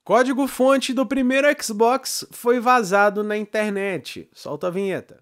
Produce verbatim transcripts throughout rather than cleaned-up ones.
Código-fonte do primeiro Xbox foi vazado na internet. Solta a vinheta.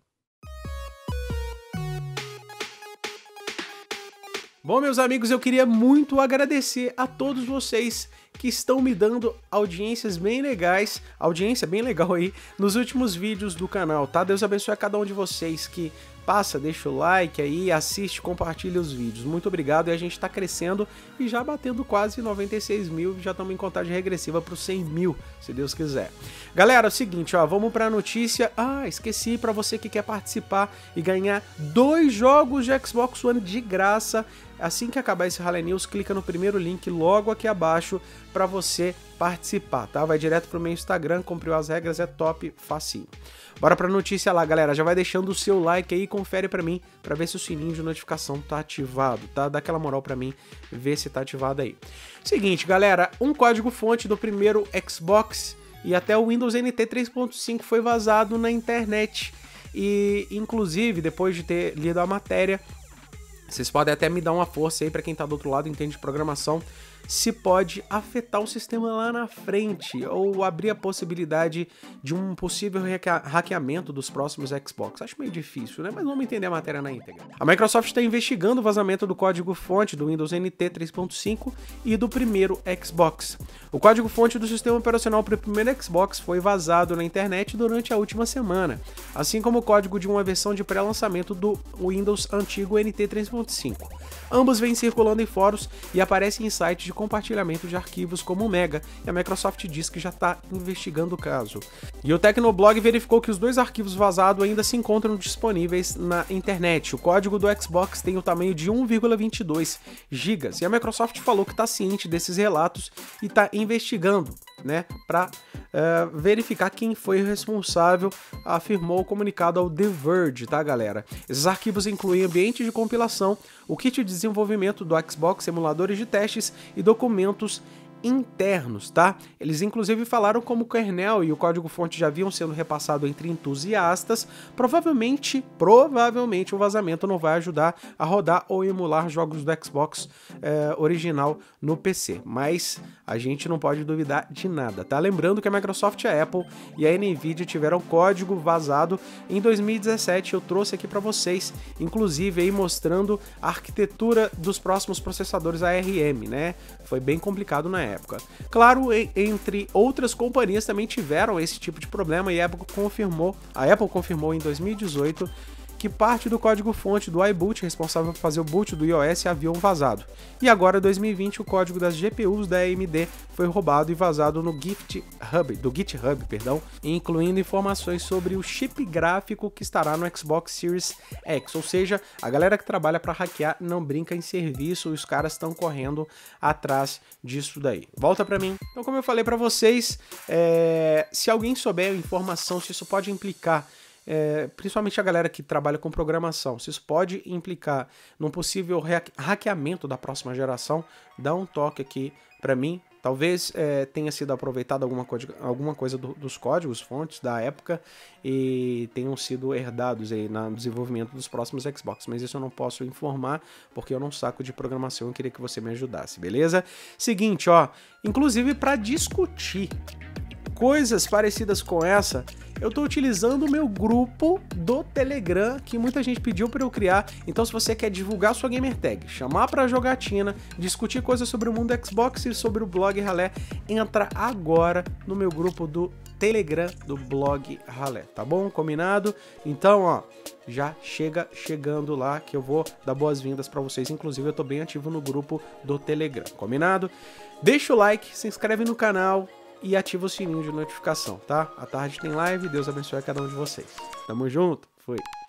Bom, meus amigos, eu queria muito agradecer a todos vocês que estão me dando audiências bem legais, audiência bem legal aí, nos últimos vídeos do canal, tá? Deus abençoe a cada um de vocês que passa, deixa o like aí, assiste, compartilha os vídeos. Muito obrigado, e a gente tá crescendo e já batendo quase noventa e seis mil, já estamos em contagem regressiva para os cem mil, se Deus quiser. Galera, é o seguinte, ó, vamos pra notícia. Ah, esqueci, para você que quer participar e ganhar dois jogos de Xbox One de graça, assim que acabar esse Rally News, clica no primeiro link logo aqui abaixo para você participar, tá? Vai direto pro meu Instagram, cumpriu as regras, é top, facinho. Bora pra notícia lá, galera. Já vai deixando o seu like aí e confere pra mim, pra ver se o sininho de notificação tá ativado, tá? Dá aquela moral pra mim, ver se tá ativado aí. Seguinte, galera, um código-fonte do primeiro Xbox e até o Windows N T três ponto cinco foi vazado na internet. E, inclusive, depois de ter lido a matéria, vocês podem até me dar uma força aí pra quem tá do outro lado, entende de programação, se pode afetar o sistema lá na frente ou abrir a possibilidade de um possível hackeamento dos próximos Xbox. Acho meio difícil, né? Mas vamos entender a matéria na íntegra. A Microsoft está investigando o vazamento do código-fonte do Windows N T três ponto cinco e do primeiro Xbox. O código-fonte do sistema operacional para o primeiro Xbox foi vazado na internet durante a última semana, assim como o código de uma versão de pré-lançamento do Windows antigo N T três ponto cinco. Ambos vêm circulando em fóruns e aparecem em sites de compartilhamento de arquivos como o Mega, e a Microsoft diz que já está investigando o caso. E o Tecnoblog verificou que os dois arquivos vazados ainda se encontram disponíveis na internet. O código do Xbox tem o tamanho de um vírgula vinte e dois gigas, e a Microsoft falou que está ciente desses relatos e está investigando, né, para uh, verificar quem foi o responsável, afirmou o comunicado ao The Verge, tá, galera? Esses arquivos incluem ambiente de compilação, o kit de desenvolvimento do Xbox, simuladores de testes e documentos internos, tá? Eles inclusive falaram como o kernel e o código-fonte já haviam sendo repassado entre entusiastas. Provavelmente, provavelmente o vazamento não vai ajudar a rodar ou emular jogos do Xbox é, original no P C, mas a gente não pode duvidar de nada, tá? Lembrando que a Microsoft, a Apple e a Nvidia tiveram código vazado em dois mil e dezessete, eu trouxe aqui para vocês, inclusive aí mostrando a arquitetura dos próximos processadores A R M, né? Foi bem complicado na época. época. Claro, entre outras companhias também tiveram esse tipo de problema, e a Apple confirmou, a Apple confirmou em dois mil e dezoito que parte do código-fonte do iBoot, responsável por fazer o boot do iOS, haviam vazado. E agora, em dois mil e vinte, o código das G P Us da A M D foi roubado e vazado no GitHub, do GitHub, perdão, incluindo informações sobre o chip gráfico que estará no Xbox Series X. Ou seja, a galera que trabalha para hackear não brinca em serviço, os caras estão correndo atrás disso daí. Volta para mim. Então, como eu falei para vocês, é... se alguém souber a informação, se isso pode implicar, É, principalmente a galera que trabalha com programação, se isso pode implicar num possível hackeamento da próxima geração, dá um toque aqui para mim. Talvez é, tenha sido aproveitada alguma coisa, alguma coisa do, dos códigos fontes da época e tenham sido herdados aí no desenvolvimento dos próximos Xbox, mas isso eu não posso informar porque eu não saco de programação, eu queria que você me ajudasse, beleza? Seguinte, ó, inclusive para discutir coisas parecidas com essa, eu estou utilizando o meu grupo do Telegram, que muita gente pediu para eu criar. Então, se você quer divulgar sua gamertag, chamar para jogatina, discutir coisas sobre o mundo Xbox e sobre o blog Ralé, entra agora no meu grupo do Telegram do blog Ralé, tá bom? Combinado? Então, ó, já chega chegando lá que eu vou dar boas-vindas para vocês. Inclusive, eu tô bem ativo no grupo do Telegram, combinado? Deixa o like, se inscreve no canal e ativa o sininho de notificação, tá? À tarde tem live, Deus abençoe a cada um de vocês. Tamo junto, fui!